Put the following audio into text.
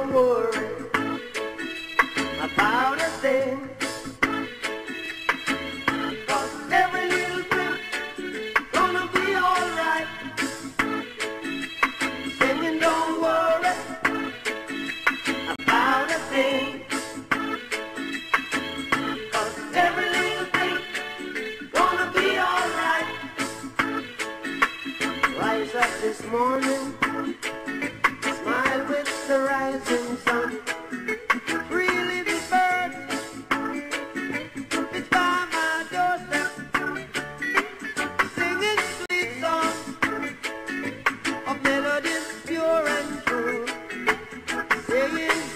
worry about a thing. 'Cause every little thing gonna be alright. Singing, don't worry about a thing. 'Cause every little thing gonna be alright. Rise up this morning, smile with the rising sun. Three little birds, it's by my doorstep, singing sweet songs of melodies pure and true, saying